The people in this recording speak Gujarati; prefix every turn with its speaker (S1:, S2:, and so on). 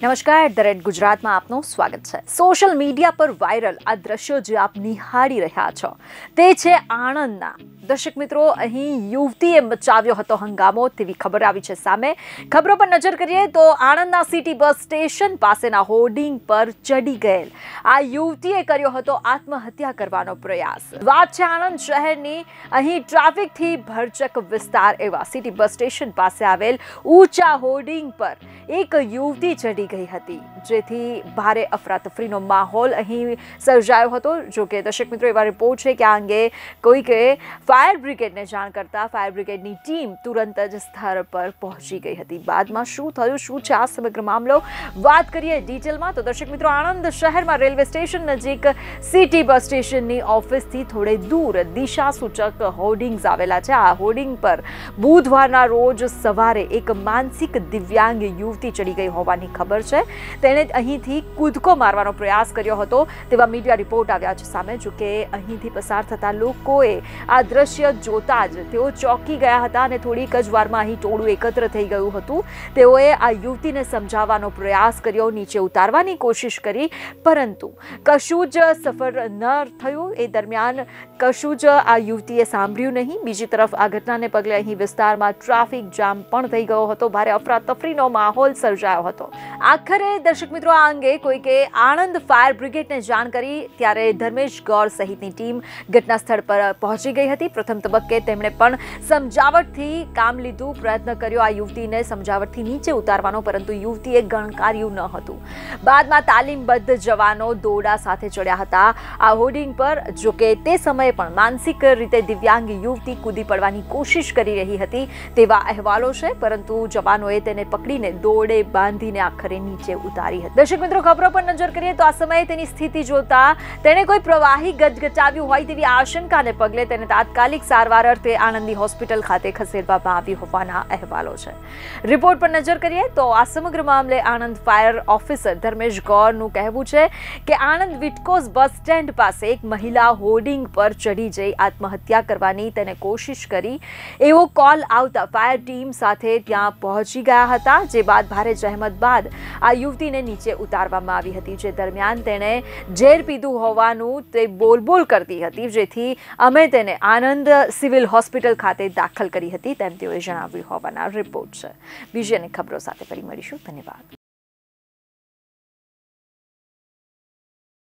S1: નમસ્કાર, ધ રેડ ગુજરાતમાં આપનું સ્વાગત છે। સોશિયલ મીડિયા પર વાયરલ આ દ્રશ્યો જે આપ નિહાળી રહ્યા છો તે છે આણંદના। દર્શક મિત્રો, અહીં યુવતીએ મચાવ્યો હતો હંગામો તેવી ખબર આવી છે સામે। ખબરો પર નજર કરીએ તો આણંદના સિટી બસ સ્ટેશન પાસેના હોર્ડિંગ પર ચડી ગયેલ આ યુવતીએ કર્યો હતો આત્મહત્યા કરવાનો પ્રયાસ। વાત છે આણંદ શહેરની। અહીં ટ્રાફિકથી ભરચક વિસ્તાર એવા સિટી બસ સ્ટેશન પાસે આવેલ ઊંચા હોર્ડિંગ પર એક યુવતી ચડી ગઈ હતી, જેથી ભારે અફરાતફરીનો માહોલ અહીં સર્જાયો હતો। જો કે દર્શક મિત્રો, એવા રિપોર્ટ છે કે આ અંગે કોઈકે ફાયર બ્રિગેડને જાણ કરતા ફાયર બ્રિગેડની ટીમ તુરંત જ સ્થળ પર પહોંચી ગઈ હતી। બાદમાં શું થયું, શું છે આ સમગ્ર મામલો, વાત કરીએ ડિટેલમાં તો દર્શક મિત્રો, આણંદ શહેરમાં રેલવે સ્ટેશન નજીક સિટી બસ સ્ટેશનની ઓફિસથી થોડે દૂર દિશા સૂચક હોર્ડિંગ્સ આવેલા છે। આ હોર્ડિંગ પર બુધવારના રોજ સવારે એક માનસિક દિવ્યાંગ યુવતી ચડી ગઈ હોવાની ખબર છે। તેણે અહીંથી કૂદકો મારવાનો પ્રયાસ કર્યો હતો તેવા મીડિયા રિપોર્ટ આવ્યા છે સામે। જો કે અહીંથી પસાર થતા લોકોએ આ દ્રશ્ય જોતા જ તેઓ ચોંકી ગયા હતા અને થોડીક જ વારમાં અહીં ટોળું એકત્ર થઈ ગયું હતું। તેઓએ આ યુવતીને સમજાવવાનો પ્રયાસ કર્યો, નીચે ઉતારવાની કોશિશ કરી, પરંતુ કશું જ સફળ ન થયું। એ દરમિયાન કશું જ આ યુવતીએ સાંભળ્યું નહીં। બીજી તરફ આ ઘટનાને પગલે અહીં વિસ્તારમાં ટ્રાફિક જામ પણ થઈ ગયો હતો, ભારે અફરાતફરીનો માહોલ સર્જાયો હતો। આખરે દર્શક મિત્રો, આ અંગે કોઈકે આણંદ ફાયર બ્રિગેડને જાણ કરી ત્યારે ધર્મેશ ગૌર સહિતની ટીમ ઘટના સ્થળ પર પહોંચી ગઈ હતી। પ્રથમ તબક્કે તેમણે પણ સમજાવટથી કામ લીધું, પ્રયત્ન કર્યો આ યુવતીને સમજાવટથી નીચે ઉતારવાનો, પરંતુ યુવતીએ ગણકાર્યું ન હતું। બાદમાં તાલીમબદ્ધ જવાનો દોરડા સાથે ચડ્યા હતા આ હોર્ડિંગ પર। જો કે તે સમયે પણ માનસિક રીતે દિવ્યાંગ યુવતી કૂદી પડવાની કોશિશ કરી રહી હતી તેવા અહેવાલો છે, પરંતુ જવાનોએ તેને પકડીને દોરડે બાંધીને આખરે નીચે ઉતારી હતી। દર્શક મિત્રો, ખબરો પર નજર કરીએ તો આ સમયે તેની સ્થિતિ જોતા તેણે કોઈ પ્રવાહી ગજગજાવ્યું હોય તેવી આશંકાને પગલે તેને તાત્કાલિક સારવાર અર્થે આણંદી હોસ્પિટલ ખાતે ખસેડવામાં આવી હોવાના અહેવાલો છે। રિપોર્ટ પર નજર કરીએ તો આ સમગ્ર મામલે આણંદ ફાયર ઓફિસર ધર્મેશ ગૌરનું કહેવું છે કે આણંદ વિટકોસ બસ સ્ટેન્ડ પાસે એક મહિલા હોર્ડિંગ પર ચડી જઈ આત્મહત્યા કરવાની તેને કોશિશ કરી એવો કોલ આવતા ફાયર ટીમ સાથે ત્યાં પહોંચી ગયા હતા। જે બાદ ભારે જહેમત બાદ આ યુવતીને નીચે ઉતારવામાં આવી હતી। જે દરમિયાન તેણે ઝેર પીધું હોવાનું તે બોલબોલ કરતી હતી, જેથી અમે તેને આણંદ સિવિલ હોસ્પિટલ ખાતે દાખલ કરી હતી તેમ તેઓએ જણાવ્યું હોવાના રિપોર્ટ છે। બીજી અનેક ખબરો સાથે ફરી મળીશું। ધન્યવાદ।